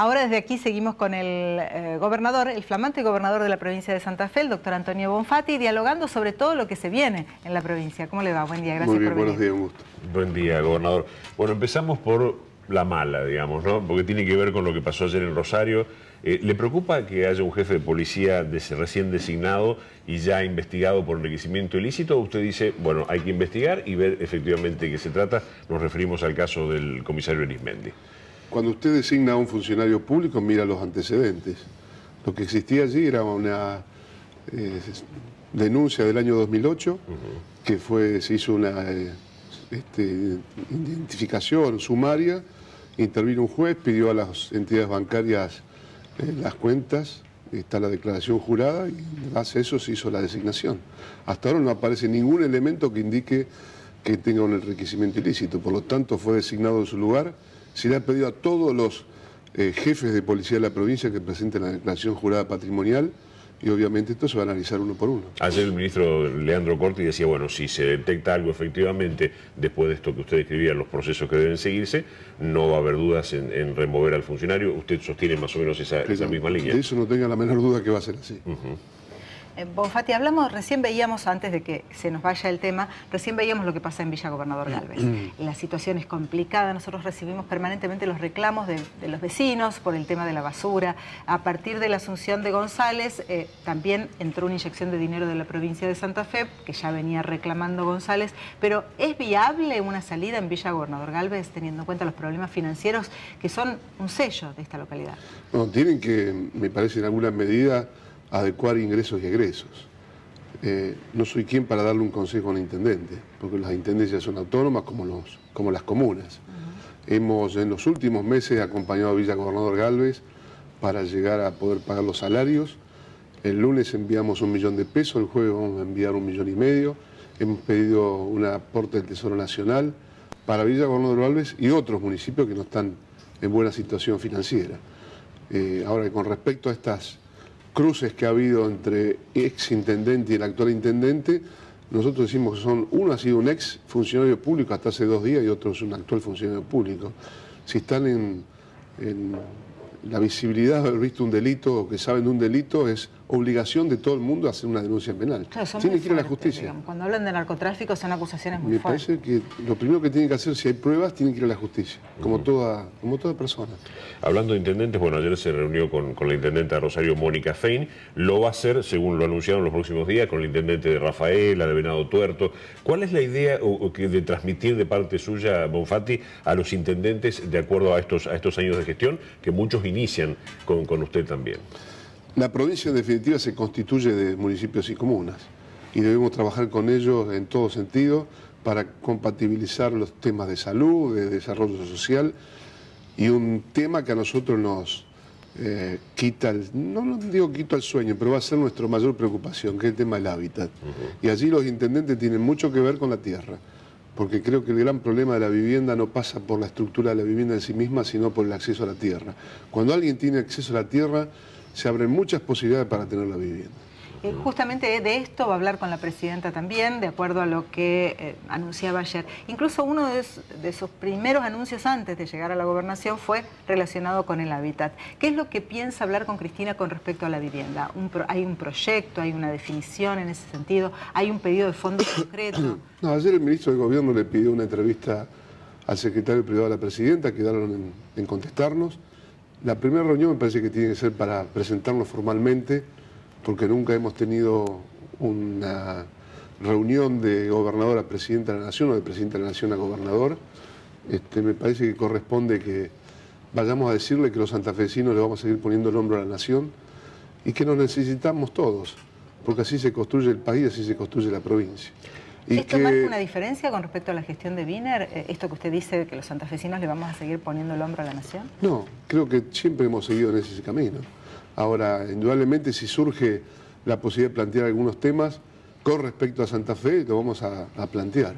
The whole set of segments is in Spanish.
Ahora desde aquí seguimos con el gobernador, el flamante gobernador de la provincia de Santa Fe, el doctor Antonio Bonfatti, dialogando sobre todo lo que se viene en la provincia. ¿Cómo le va? Buen día, gracias por venir. Buenos días, un gusto. Buen día, gobernador. Bueno, empezamos por la mala, digamos, ¿no? Porque tiene que ver con lo que pasó ayer en Rosario. ¿Le preocupa que haya un jefe de policía recién designado y ya investigado por enriquecimiento ilícito? ¿O usted dice, bueno, hay que investigar y ver efectivamente de qué se trata? Nos referimos al caso del comisario Arismendi. Cuando usted designa a un funcionario público, mira los antecedentes. Lo que existía allí era una denuncia del año 2008, que se hizo una identificación sumaria, intervino un juez, pidió a las entidades bancarias las cuentas, está la declaración jurada y en base a eso se hizo la designación. Hasta ahora no aparece ningún elemento que indique que tenga un enriquecimiento ilícito, por lo tanto fue designado en su lugar. Se le ha pedido a todos los jefes de policía de la provincia que presenten la declaración jurada patrimonial y obviamente esto se va a analizar uno por uno. Ayer el ministro Leandro Corti decía, bueno, si se detecta algo efectivamente después de esto que usted describía, los procesos que deben seguirse, no va a haber dudas en remover al funcionario. ¿Usted sostiene más o menos esa misma línea? De eso no tenga la menor duda que va a ser así. Bonfatti, recién veíamos, antes de que se nos vaya el tema, recién veíamos lo que pasa en Villa Gobernador Galvez. La situación es complicada, nosotros recibimos permanentemente los reclamos de los vecinos por el tema de la basura. A partir de la asunción de González, también entró una inyección de dinero de la provincia de Santa Fe, que ya venía reclamando González, pero ¿es viable una salida en Villa Gobernador Galvez, teniendo en cuenta los problemas financieros que son un sello de esta localidad? No, tienen que, me parece, en alguna medida adecuar ingresos y egresos. No soy quien para darle un consejo a un intendente, porque las intendencias son autónomas como las comunas. Hemos en los últimos meses acompañado a Villa Gobernador Galvez para llegar a poder pagar los salarios. El lunes enviamos 1 millón de pesos, el jueves vamos a enviar 1,5 millones. Hemos pedido un aporte del Tesoro Nacional para Villa Gobernador Galvez y otros municipios que no están en buena situación financiera. Ahora, con respecto a estas cruces que ha habido entre ex intendente y el actual intendente, nosotros decimos que uno ha sido un ex funcionario público hasta hace 2 días y otro es un actual funcionario público. Si están en la visibilidad de haber visto un delito o que saben de un delito, es obligación de todo el mundo hacer una denuncia penal. Claro, tienen que ir a la justicia. Digamos. Cuando hablan de narcotráfico son acusaciones muy fuertes. Me parece que lo primero que tienen que hacer, si hay pruebas, tienen que ir a la justicia, como toda persona. Hablando de intendentes, bueno, ayer se reunió con la intendenta de Rosario, Mónica Fein. Lo va a hacer, según lo anunciaron los próximos días, con el intendente de Rafaela, de Venado Tuerto. ¿Cuál es la idea de transmitir de parte suya, Bonfatti, a los intendentes de acuerdo a estos años de gestión, que muchos inician con usted también? La provincia en definitiva se constituye de municipios y comunas y debemos trabajar con ellos en todo sentido para compatibilizar los temas de salud, de desarrollo social y un tema que a nosotros nos quita, no digo quita el sueño, pero va a ser nuestra mayor preocupación, que es el tema del hábitat. Y allí los intendentes tienen mucho que ver con la tierra, porque creo que el gran problema de la vivienda no pasa por la estructura de la vivienda en sí misma, sino por el acceso a la tierra. Cuando alguien tiene acceso a la tierra, se abren muchas posibilidades para tener la vivienda. Justamente de esto va a hablar con la presidenta también, de acuerdo a lo que anunciaba ayer. Incluso uno de sus primeros anuncios antes de llegar a la gobernación fue relacionado con el hábitat. ¿Qué es lo que piensa hablar con Cristina con respecto a la vivienda? ¿Hay un proyecto, hay una definición en ese sentido? ¿Hay un pedido de fondos concreto? No, ayer el ministro de Gobierno le pidió una entrevista al secretario privado de la presidenta, quedaron en contestarnos. La primera reunión me parece que tiene que ser para presentarnos formalmente, porque nunca hemos tenido una reunión de gobernador a presidenta de la Nación o de presidenta de la Nación a gobernador. Me parece que corresponde que vayamos a decirle que los santafesinos le vamos a seguir poniendo el hombro a la Nación y que nos necesitamos todos, porque así se construye el país, así se construye la provincia. ¿Esto marca una diferencia con respecto a la gestión de Wiener? ¿Esto que usted dice de que los santafesinos le vamos a seguir poniendo el hombro a la Nación? No, creo que siempre hemos seguido en ese camino. Ahora, indudablemente, si surge la posibilidad de plantear algunos temas con respecto a Santa Fe, lo vamos a plantear.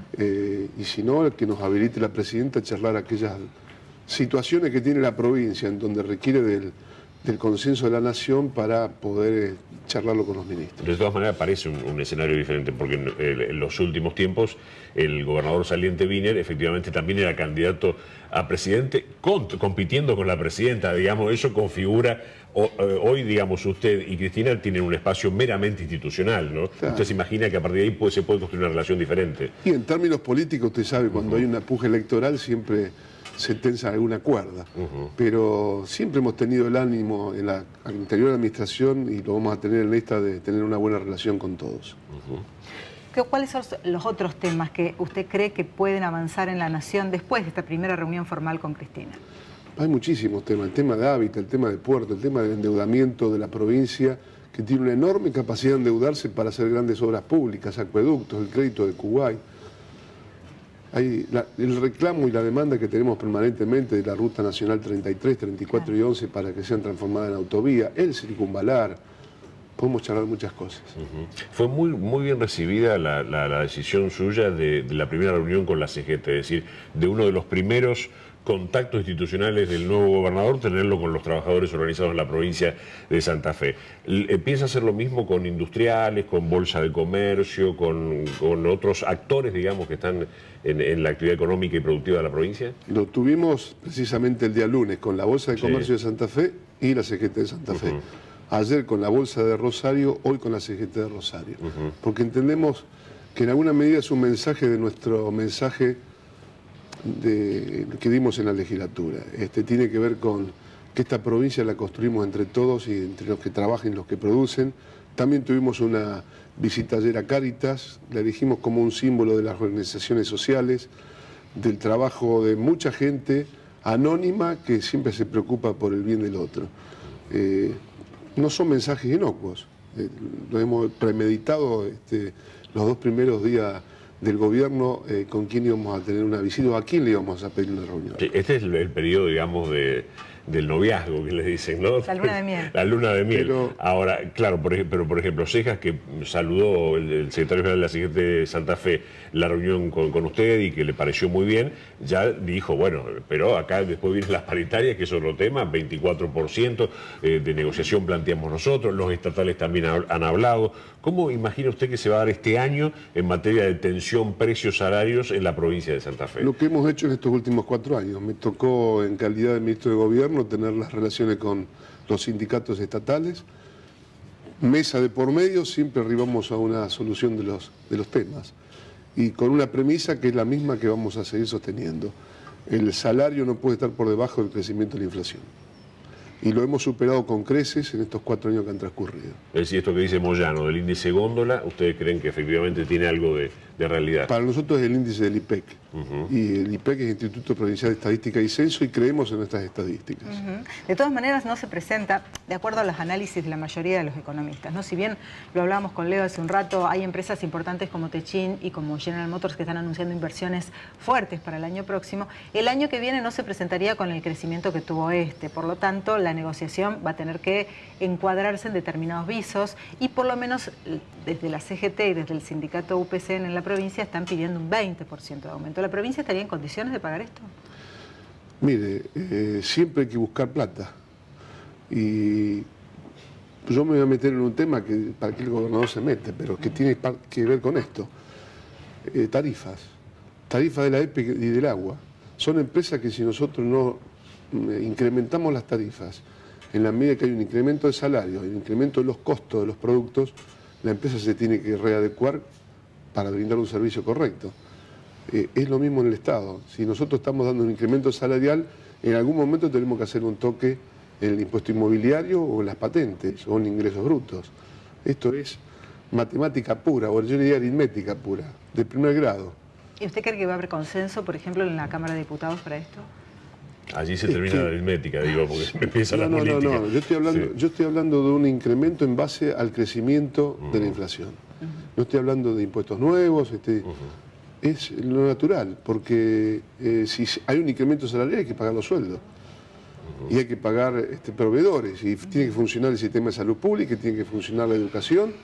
Y si no, que nos habilite la presidenta a charlar aquellas situaciones que tiene la provincia en donde requiere del del consenso de la nación para poder charlarlo con los ministros. De todas maneras parece un escenario diferente, porque en los últimos tiempos el gobernador saliente Wiener efectivamente también era candidato a presidente, compitiendo con la presidenta, digamos, eso configura, hoy digamos usted y Cristina tienen un espacio meramente institucional, ¿no? Claro. Usted se imagina que a partir de ahí se puede construir una relación diferente. Y en términos políticos, usted sabe, cuando hay una puja electoral siempre se tensa alguna cuerda, pero siempre hemos tenido el ánimo en la anterior administración y lo vamos a tener en esta de tener una buena relación con todos. ¿Cuáles son los otros temas que usted cree que pueden avanzar en la nación después de esta primera reunión formal con Cristina? Hay muchísimos temas, el tema de hábitat, el tema de puerto, el tema del endeudamiento de la provincia, que tiene una enorme capacidad de endeudarse para hacer grandes obras públicas, acueductos, el crédito de Kuwait. Hay el reclamo y la demanda que tenemos permanentemente de la Ruta Nacional 33, 34 y 11 para que sean transformadas en autovía, el circunvalar, podemos charlar muchas cosas. Fue muy bien recibida la decisión suya de la primera reunión con la CGT, es decir, de uno de los primeros contactos institucionales del nuevo gobernador, tenerlo con los trabajadores organizados en la provincia de Santa Fe. ¿Piensa hacer lo mismo con industriales, con Bolsa de Comercio, con otros actores, digamos, que están en la actividad económica y productiva de la provincia? Lo tuvimos precisamente el día lunes con la Bolsa de Comercio de Santa Fe y la CGT de Santa Fe. Ayer con la Bolsa de Rosario, hoy con la CGT de Rosario. Porque entendemos que en alguna medida es un mensaje de nuestro mensaje que dimos en la legislatura. Tiene que ver con que esta provincia la construimos entre todos y entre los que trabajan y los que producen. También tuvimos una visita ayer a Cáritas, la elegimos como un símbolo de las organizaciones sociales, del trabajo de mucha gente anónima que siempre se preocupa por el bien del otro. No son mensajes inocuos, lo hemos premeditado los 2 primeros días del gobierno, con quién íbamos a tener una visita o a quién le íbamos a pedir una reunión. Este es el periodo, digamos, del noviazgo, que le dicen, ¿no? La luna de miel. La luna de miel. Pero, ahora, claro, pero por ejemplo, Cejas, que saludó el secretario general de la CGT de Santa Fe la reunión con usted y que le pareció muy bien, ya dijo, bueno, pero acá después vienen las paritarias, que es otro tema, 24% de negociación planteamos nosotros, los estatales también han hablado. ¿Cómo imagina usted que se va a dar este año en materia de tensión, precios, salarios en la provincia de Santa Fe? Lo que hemos hecho en estos últimos 4 años. Me tocó, en calidad de ministro de Gobierno, tener las relaciones con los sindicatos estatales. Mesa de por medio, siempre arribamos a una solución de los temas. Y con una premisa que es la misma que vamos a seguir sosteniendo. El salario no puede estar por debajo del crecimiento de la inflación. Y lo hemos superado con creces en estos 4 años que han transcurrido. Es decir, esto que dice Moyano del índice góndola, ¿ustedes creen que efectivamente tiene algo de realidad? Para nosotros es el índice del IPEC. Y el IPEC es Instituto Provincial de Estadística y Censo y creemos en nuestras estadísticas. De todas maneras no se presenta de acuerdo a los análisis de la mayoría de los economistas, ¿no? Si bien lo hablábamos con Leo hace un rato, hay empresas importantes como Techin y como General Motors que están anunciando inversiones fuertes para el año próximo, el año que viene no se presentaría con el crecimiento que tuvo por lo tanto la negociación va a tener que encuadrarse en determinados visos y por lo menos desde la CGT y desde el sindicato UPCN en la provincia están pidiendo un 20% de aumento. ¿La provincia estaría en condiciones de pagar esto? Mire, siempre hay que buscar plata. Y yo me voy a meter en un tema que para que el gobernador se mete, pero que tiene que ver con esto. Tarifas de la EPE y del agua. Son empresas que si nosotros no incrementamos las tarifas, en la medida que hay un incremento de salarios, un incremento de los costos de los productos, la empresa se tiene que readecuar para brindar un servicio correcto. Es lo mismo en el Estado. Si nosotros estamos dando un incremento salarial, en algún momento tenemos que hacer un toque en el impuesto inmobiliario o en las patentes o en ingresos brutos. Esto es matemática pura, o yo diría aritmética pura, de primer grado. ¿Y usted cree que va a haber consenso, por ejemplo, en la Cámara de Diputados para esto? Allí se termina la aritmética, digo, porque empieza la política. No, yo estoy hablando de un incremento en base al crecimiento de la inflación. No estoy hablando de impuestos nuevos, es lo natural, porque si hay un incremento salarial hay que pagar los sueldos. Y hay que pagar proveedores, y tiene que funcionar el sistema de salud pública, y tiene que funcionar la educación,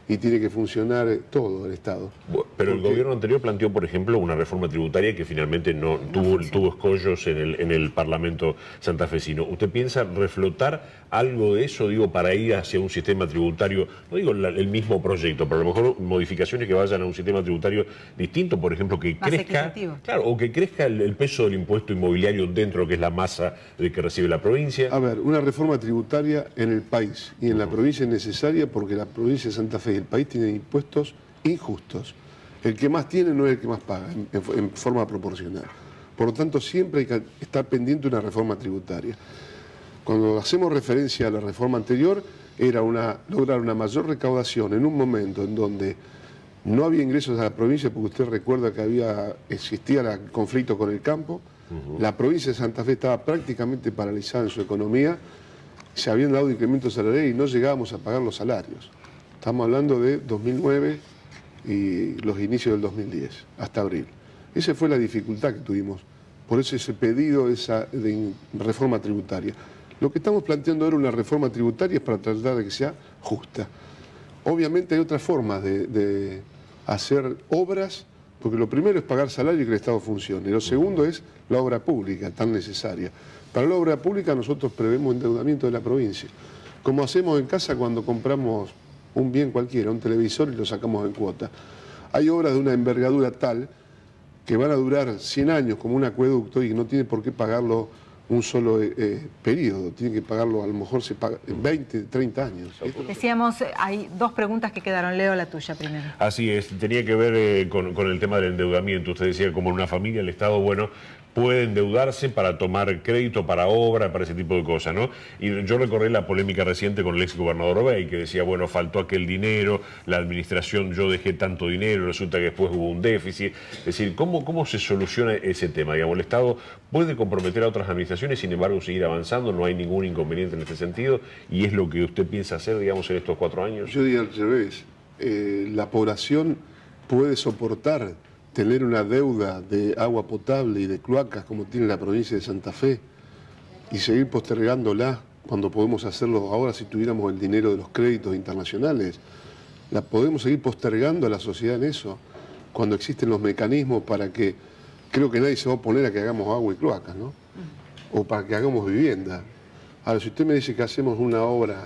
y tiene que funcionar todo el Estado. Pero el gobierno anterior planteó, por ejemplo, una reforma tributaria que finalmente no tuvo escollos en el Parlamento santafesino. ¿Usted piensa reflotar algo de eso, digo, para ir hacia un sistema tributario, no digo el mismo proyecto, pero a lo mejor modificaciones que vayan a un sistema tributario distinto, por ejemplo, que crezca, claro, o que crezca el peso del impuesto inmobiliario dentro de lo que es la masa de que recibe la provincia? A ver, una reforma tributaria en el país y en la provincia es necesaria porque la provincia de Santa Fe y el país tienen impuestos injustos. El que más tiene no es el que más paga, en forma proporcional. Por lo tanto, siempre hay que estar pendiente de una reforma tributaria. Cuando hacemos referencia a la reforma anterior, era lograr una mayor recaudación en un momento en donde no había ingresos a la provincia, porque usted recuerda que existía el conflicto con el campo. La provincia de Santa Fe estaba prácticamente paralizada en su economía, se habían dado incrementos salariales y no llegábamos a pagar los salarios. Estamos hablando de 2009 y los inicios del 2010, hasta abril. Esa fue la dificultad que tuvimos, por eso ese pedido de reforma tributaria. Lo que estamos planteando ahora una reforma tributaria es para tratar de que sea justa. Obviamente hay otras formas de hacer obras, porque lo primero es pagar salario y que el Estado funcione. Lo segundo es la obra pública, tan necesaria. Para la obra pública nosotros prevemos endeudamiento de la provincia, como hacemos en casa cuando compramos un bien cualquiera, un televisor, y lo sacamos en cuota. Hay obras de una envergadura tal que van a durar 100 años como un acueducto y no tiene por qué pagarlo un solo periodo, tiene que pagarlo, a lo mejor se paga en 20, 30 años. Decíamos, hay dos preguntas que quedaron. Leo la tuya primero. Así es, tenía que ver con el tema del endeudamiento. Usted decía, como en una familia, el Estado, bueno, puede endeudarse para tomar crédito para obra, para ese tipo de cosas, ¿no? Y yo recordé la polémica reciente con el ex gobernador Orbey, que decía, bueno, faltó aquel dinero, la administración, yo dejé tanto dinero, resulta que después hubo un déficit. Es decir, ¿cómo se soluciona ese tema? Digamos, el Estado puede comprometer a otras administraciones, sin embargo, seguir avanzando, no hay ningún inconveniente en este sentido, y es lo que usted piensa hacer, digamos, en estos 4 años. Yo diría al revés, la población puede soportar tener una deuda de agua potable y de cloacas como tiene la provincia de Santa Fe y seguir postergándola cuando podemos hacerlo ahora si tuviéramos el dinero de los créditos internacionales. La podemos seguir postergando a la sociedad en eso cuando existen los mecanismos para que, creo que nadie se va a oponer a que hagamos agua y cloacas, ¿no? O para que hagamos vivienda. Ahora, si usted me dice que hacemos una obra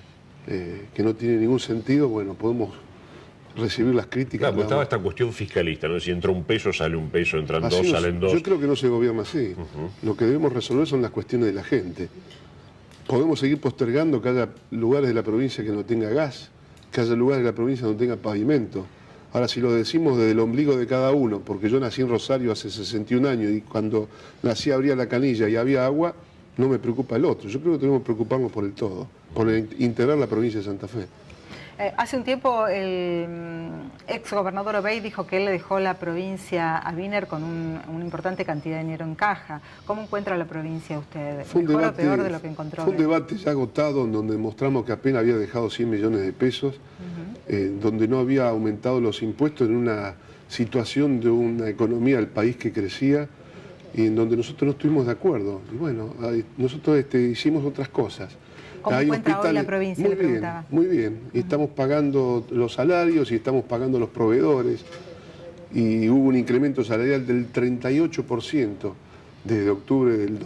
que no tiene ningún sentido, bueno, podemos recibir las críticas. Claro, porque estaba esta cuestión fiscalista, ¿no? Si entra un peso, sale un peso, entran dos, salen dos. Yo creo que no se gobierna así. Lo que debemos resolver son las cuestiones de la gente. Podemos seguir postergando que haya lugares de la provincia que no tenga gas, que haya lugares de la provincia que no tenga pavimento. Ahora, si lo decimos desde el ombligo de cada uno, porque yo nací en Rosario hace 61 años y cuando nací abría la canilla y había agua, no me preocupa el otro. Yo creo que tenemos que preocuparnos por el todo, por integrar la provincia de Santa Fe. Hace un tiempo el ex gobernador Orbey dijo que él le dejó la provincia a Wiener con una importante cantidad de dinero en caja. ¿Cómo encuentra la provincia usted? ¿Mejor o peor de lo que encontró? Fue un debate ya agotado en donde mostramos que apenas había dejado 100 millones de pesos, donde no había aumentado los impuestos en una situación de una economía del país que crecía y en donde nosotros no estuvimos de acuerdo. Y bueno, nosotros hicimos otras cosas. ¿Cómo encuentra hoy la provincia? Le preguntaba. Muy bien. Y estamos pagando los salarios y estamos pagando los proveedores. Y hubo un incremento salarial del 38% desde octubre del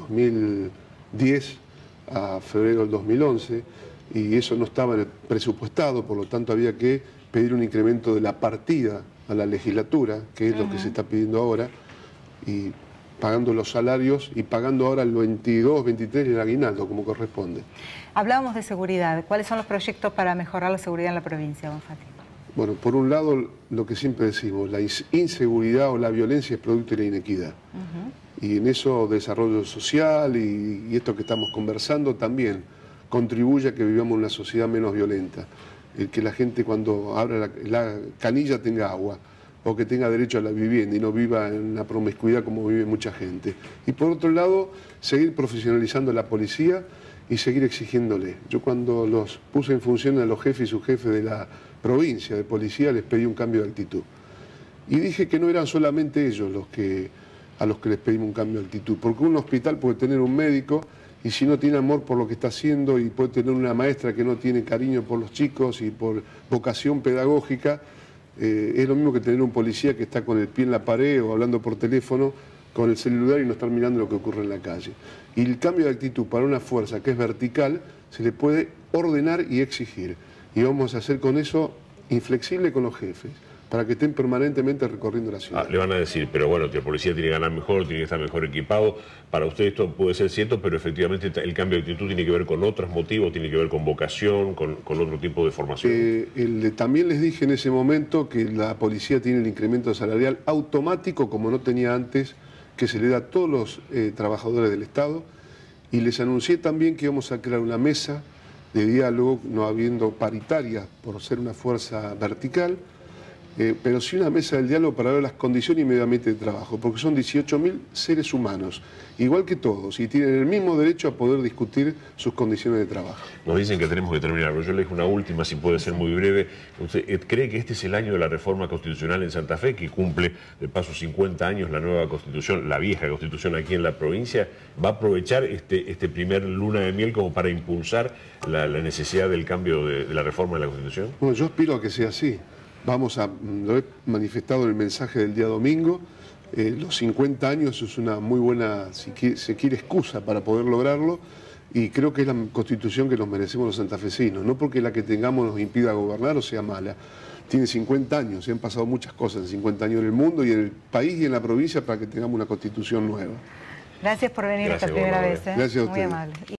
2010 a febrero del 2011. Y eso no estaba presupuestado, por lo tanto había que pedir un incremento de la partida a la legislatura, que es lo que se está pidiendo ahora. Y pagando los salarios y pagando ahora el 22, 23 el aguinaldo, como corresponde. Hablábamos de seguridad. ¿Cuáles son los proyectos para mejorar la seguridad en la provincia, Bonfatti? Bueno, por un lado, lo que siempre decimos, la inseguridad o la violencia es producto de la inequidad. Y en eso desarrollo social y esto que estamos conversando también contribuye a que vivamos en una sociedad menos violenta. El que la gente cuando abra la canilla tenga agua, o que tenga derecho a la vivienda y no viva en una promiscuidad como vive mucha gente. Y por otro lado, seguir profesionalizando a la policía y seguir exigiéndole. Yo cuando los puse en función a los jefes y subjefes de la provincia de policía les pedí un cambio de actitud. Y dije que no eran solamente ellos a los que les pedimos un cambio de actitud, porque un hospital puede tener un médico y si no tiene amor por lo que está haciendo y puede tener una maestra que no tiene cariño por los chicos y por vocación pedagógica, es lo mismo que tener un policía que está con el pie en la pared o hablando por teléfono con el celular y no estar mirando lo que ocurre en la calle. Y el cambio de actitud para una fuerza que es vertical se le puede ordenar y exigir. Y vamos a hacer con eso inflexible con los jefes, para que estén permanentemente recorriendo la ciudad. Le van a decir, pero bueno, que el policía tiene que ganar mejor, tiene que estar mejor equipado. Para usted esto puede ser cierto, pero efectivamente el cambio de actitud tiene que ver con otros motivos, tiene que ver con vocación, con otro tipo de formación. También les dije en ese momento que la policía tiene el incremento salarial automático, como no tenía antes, que se le da a todos los trabajadores del Estado, y les anuncié también que íbamos a crear una mesa de diálogo, no habiendo paritaria por ser una fuerza vertical, pero sí una mesa del diálogo para ver las condiciones y medio ambiente de trabajo, porque son 18.000 seres humanos, igual que todos, y tienen el mismo derecho a poder discutir sus condiciones de trabajo. Nos dicen que tenemos que terminar, pero yo le dejo una última, si puede ser muy breve. ¿Usted cree que este es el año de la reforma constitucional en Santa Fe, que cumple de paso 50 años la nueva constitución, la vieja constitución aquí en la provincia? ¿Va a aprovechar este primer luna de miel como para impulsar la necesidad del cambio de la reforma de la constitución? Bueno, yo aspiro a que sea así. Lo he manifestado en el mensaje del día domingo, los 50 años es una muy buena, si se quiere, excusa para poder lograrlo, y creo que es la constitución que nos merecemos los santafesinos, no porque la que tengamos nos impida gobernar o sea mala. Tiene 50 años, se han pasado muchas cosas en 50 años en el mundo y en el país y en la provincia para que tengamos una constitución nueva. Gracias por venir esta primera vez. Gracias a ustedes. Muy amable.